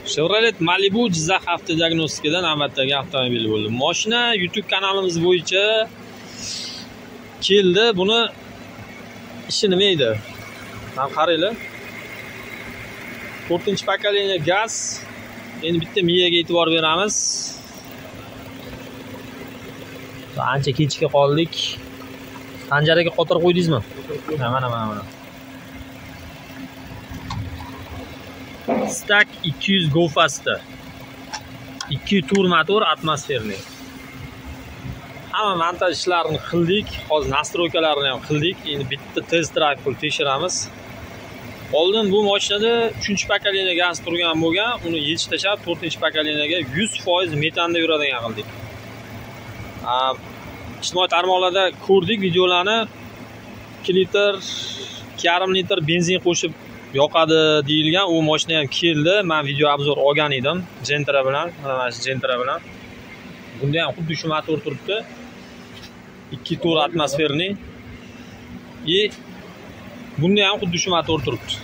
Chevrolet Malibu Jizzax avtodiagnostikadan navbatdagi avtomobil bo'ldi. Mashina YouTube kanalimiz bo'yicha keldi. Buni ishi nima edi? Ham qaranglar. 4-pokoleniya gaz. Endi bitta miyaga e'tibor beramiz. Ancha kechga qoldik. Panjaraga qotirib qo'ydingizmi? Mana. Stack 200 Go Fast'da 2 tur motor atmosferniy. Hamma montaj ishlarini qildik. Hozir nastroykalarni ham qildik. Endi bitta test drive qilib tekshiramiz. Oldin bu mashinada 3-pokoleniya gaz turgan bo'lgan, uni yechib tashlab 4-pokoleniyaga 100% metanda yuradigan qildik. Ijtimoiy tarmoqlarda ko'rdik videolarni. 2 litr, 2,5 litr benzin qo'shib yoqadi deyilgan. U mashina ham keldi. Men video obzor olgan edim Gentra bilan, mana shu Gentra bilan. Bunda ham xuddi shu motor turibdi. 2 tur atmosferniy. Bunda ham xuddi shu motor turibdi.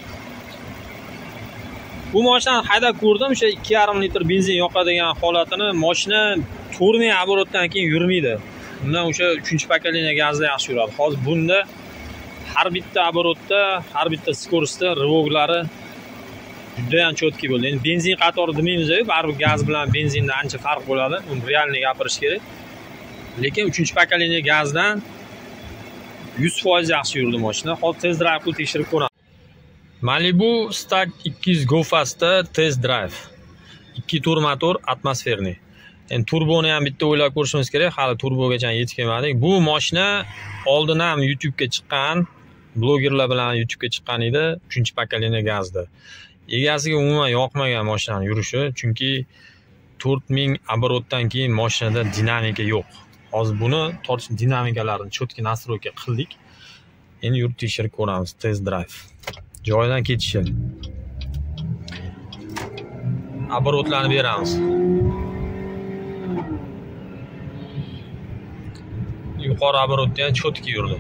Bu mashinani haydab ko'rdim, o'sha 2,5 litr benzin yoqadigan holatini. Mashina 4000 оборотdan keyin yurmaydi. Bundan o'sha 3-pokoleniya gazda yaxshi yuradi. Hozir bunda har bitta оборотda, har bitta skorostda rivoglari juda ham chotki bo'ldi. Endi benzin qatori demaymiz-ku, baribir gaz bilan benzinda ancha farq bo'ladi. Uni realni gapirish kerak. Lekin 3-pokoleniya gazdan 100% yaxshi yurdi mashina. Hozir test drive qilib tekshirib ko'ramiz. Malibu Stack 200 Go Fast'da test drive. 2 tur motor atmosferniy. Endi turboni ham bitta o'ylab ko'rishimiz kerak. Hali turbogacha yetib kelmadik. Bu mashina oldin ham YouTube ga chiqqan, blogerlar bilan YouTube ga chiqqan edi, 3-pokoleniya gazda. Egasiga umuman yoqmagan mashinaning yurishi, chunki 4000 оборотdan keyin mashinada dinamika yo'q. Hozir buni tortish dinamikalarini chotki nastroyka qildik. Endi yurib tekshirib ko'ramiz. Test drive. Joyidan ketishi. Оборотlarni beramiz. Yuqori оборотda ham chotki yurdi.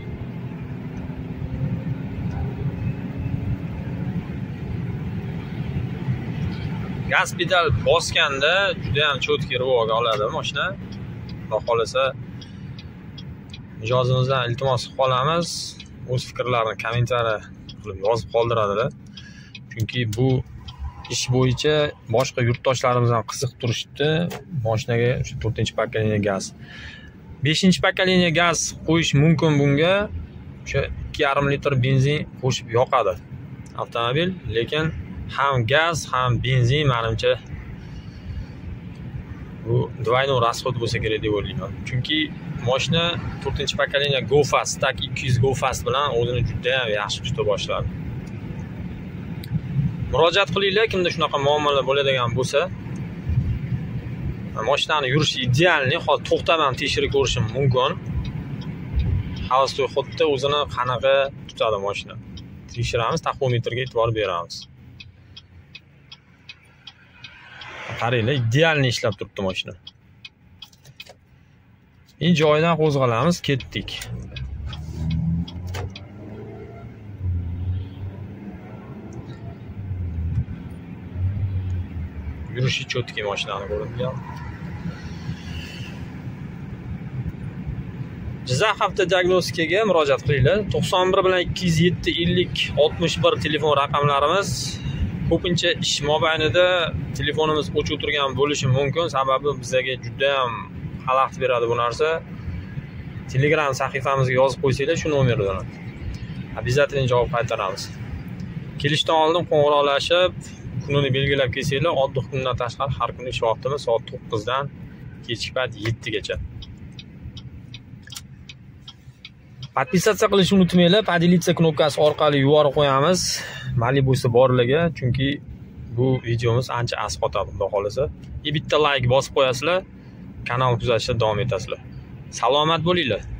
Gaz pedal bosganda juda ham chotki rivog oladi mashina. Xudo xolasa mijozimizdan iltimos qilib qolamiz. O'z fikrlarini kommentariy qilib yozib qoldiradilar. Chunki bu ish bo'yicha boshqa yurtdoshlarimiz ham qiziqib turishdi. Mashinaga o'sha 4-pokoleniya gaz. 5-pokoleniya gaz qo'yish mumkin bunga. O'sha 2,5 litr benzin qo'shib yoqadi avtomobil, lekin ham gaz, ham benzin menimcha bu двойной расход bo'lsa kerak deb o'ylayman. Chunki mashina 4-pokoleniya Go Fast, Stack 200 Go Fast bilan o'zini juda ham yaxshi tuta boshladi. Murojaat qilinglar, kimda shunaqa muammolar bo'ladigan bo'lsa. Mashinani yurishi idealni, hozir to'xtamam tekshirib ko'rishim mumkin. Havostoy xuddi o'zini qanaqa tutadi mashina. Tekshiramiz, taxometrga e'tibor beramiz. Qaranglar, idealni ishlab turibdi mashina. Endi joyidan qo'zg'alamiz, ketdik. Yurishi chotki mashinani ko'rdim. Jizzax avtodiagnostikaga murojaat qilinglar. 91 bilan 207 50 61 telefon raqamlarimiz. Ko'pincha ish mobaynida telefonimiz o'chib turgan bo'lishi mumkin, sababi bizga juda ham xalaqit beradi bu narsa. Telegram sahifamizga yozib qo'ysanglar shu nomerdan обязательно javob qaytaramiz. Kelishdan oldin qo'ng'iroqlashib, kunini belgilab kelsanglar, oddiy kundan tashqari har kuni ish vaqtimiz soat 9 dan kechki payt 7 gacha. Podpisatsiya qilishni unutmanglar. Поделиться knopkasi orqali yuborib qo'yamiz Malibu'si borlarga, chunki bu videomiz ancha asqotadi, xudo xolasa. Bitta like bosib qo'yasizlar, kanal kuzatishda davom etasizlar. Salomat bo'linglar.